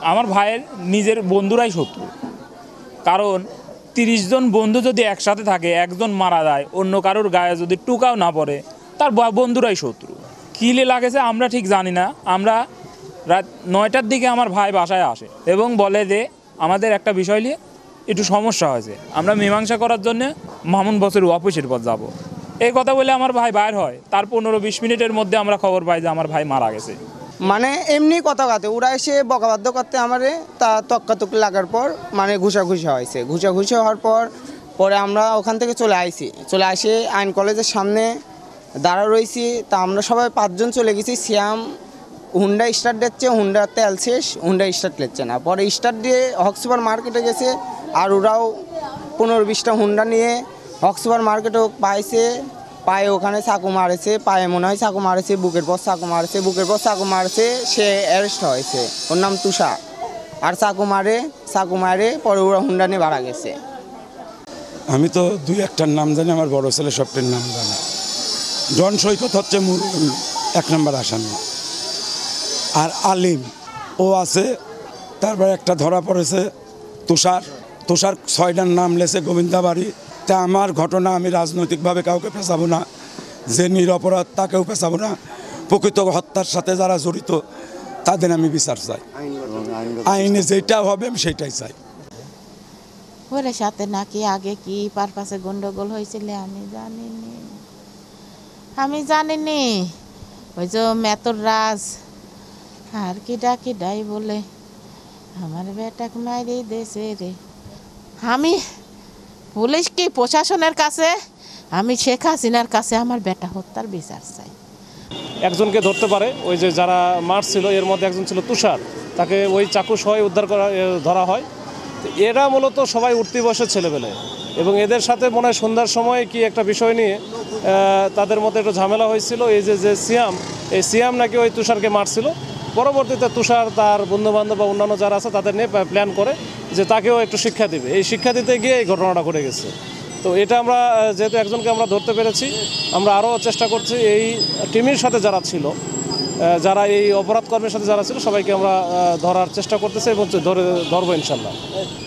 আমার ভাইয়ের নিজের বন্ধুরাই শত্রু। কারণ 30 জন বন্ধু যদি একসাথে থাকে, একজন মারা যায়, অন্য কারোর গায়ে যদি টুকাও না পড়ে, তার বন্ধুরাই শত্রু। কিলে লাগেছে আমরা ঠিক জানি না। আমরা রাত 9টার দিকে আমার ভাই বাসায় আসে এবং বলে যে আমাদের একটা বিষয় নিয়ে একটু সমস্যা হয়েছে, আমরা মীমাংসা করার জন্য মামুন বছর অফিসের পর যাব। এই কথা বলে আমার ভাই বাইর হয়। তার 15-20 মিনিটের মধ্যে আমরা খবর পাই যে আমার ভাই মারা গেছে। মানে এমনি কথা কাতে ওরা এসে বকাবাধ্য করতে আমারে, তা তক্কাতুক লাগার পর মানে ঘুষাঘুষি হয়েছে। ঘুষাঘুষি হওয়ার পরে আমরা ওখান থেকে চলে আসি আইন কলেজের সামনে দাঁড়া রয়েছি। তা আমরা সবাই 5 জন চলে গেছি। শ্যাম হুন্ডা স্টার্ট দিচ্ছে, হুন্ডার তেল শেষ, হুন্ডা স্টার্ট নিচ্ছে না। পরে স্টার্ট দিয়ে হক সুপার মার্কেটে গেছে, আর ওরাও 15-20টা হুন্ডা নিয়ে হক সুপার মার্কেটেও পায়ে ওখানে চাকু মারেছে, পায়ে মনে হয় চাকু মারেছে, বুকের পর চাকু মারেছে, সে অ্যারেস্ট হয়েছে। ওর নাম তুষা। আর চাকু মারে পরে ওরা হুন্ডা নিয়ে মারা গেছে। আমি তো 2-1টার নাম জানি, আমার বড় ছেলে সবটার নাম জানি। জন সৈকত হচ্ছে 1 নম্বর আসামি, আর আলিম ও আছে। তারপরে একটা ধরা পড়েছে তুষার 6টার নাম লেছে গোবিন্দাবাড়ি। তা আমার ঘটনা, আমি রাজনৈতিকভাবে কাউকে পেছাবো না, যে নিরপরাধ তাকেও পেছাবো না। প্রকৃত হত্যার সাথে যারা জড়িত তাদের আমি বিচার চাই, আইনে যেটা হবে আমি সেটাই চাই। ওর সাথে নাকি আগে কি পারপাসে গন্ডগোল হয়েছিল আমি জানিনি। ওই যে মেতর রাজ আর কি ডাই বলে আমার বেটাকে মাইরে দেশে রে। আমি পুলিশ কি প্রশাসনের কাছে, আমি শেখ হাসিনার কাছে আমার বেটা হত্যার বিচার চাই। একজনকে ধরতে পারে, ওই যে যারা মারছিল এর মধ্যে একজন ছিল তুষার, তাকে ওই চাকু সহ ধরা হয়। এরা মূলত সবাই উঠতি বয়সের ছেলেবেলে, এবং এদের সাথে মনে হয় সন্ধ্যার সময় কি একটা বিষয় নিয়ে তাদের মধ্যে একটু ঝামেলা হয়েছিল। এই যে সিয়াম নাকি ওই তুষারকে মারছিল। পরবর্তীতে তুষার তার বন্ধুবান্ধব বা অন্যান্য যারা আছে তাদের নিয়ে প্ল্যান করে যে তাকেও একটু শিক্ষা দিবে। এই শিক্ষা দিতে গিয়ে এই ঘটনাটা ঘটে গেছে। তো এটা আমরা যেহেতু একজনকে আমরা ধরতে পেরেছি, আমরা আরও চেষ্টা করছি এই টিমের সাথে যারা ছিল, যারা এই অপরাধ কর্মের সাথে যারা ছিল সবাইকে আমরা ধরার চেষ্টা করতেছি এবং ধরবো ইনশাল্লাহ।